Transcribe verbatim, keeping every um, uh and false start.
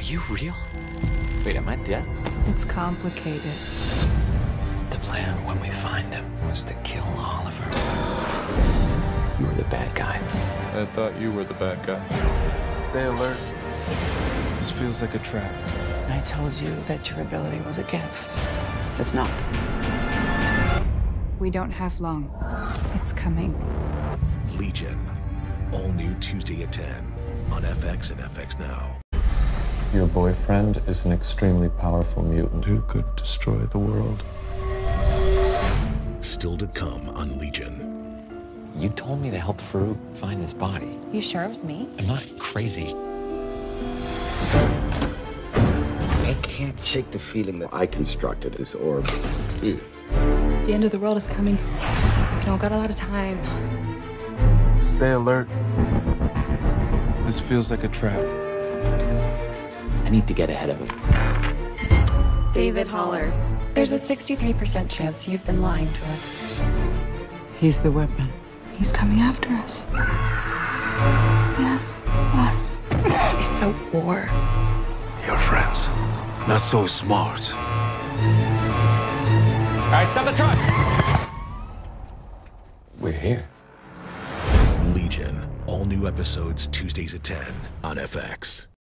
you real? Wait, am I dead? It's complicated. The plan when we find him was to kill Oliver. You were the bad guy. I thought you were the bad guy. Stay alert. This feels like a trap. I told you that your ability was a gift. It's not. We don't have long. It's coming. Legion. All new Tuesday at ten on F X and F X Now. Your boyfriend is an extremely powerful mutant who could destroy the world. Still to come on Legion. You told me to help Farouk find his body. You sure it was me? I'm not crazy. I can't shake the feeling that I constructed this orb. Mm. The end of the world is coming. We don't got a lot of time. Stay alert. This feels like a trap. I need to get ahead of him. David Haller. There's a sixty-three percent chance you've been lying to us. He's the weapon. He's coming after us. Yes, us. It's a war. Your friends, not so smart. All right, stop the truck! We're here. Legion. All new episodes Tuesdays at ten on F X.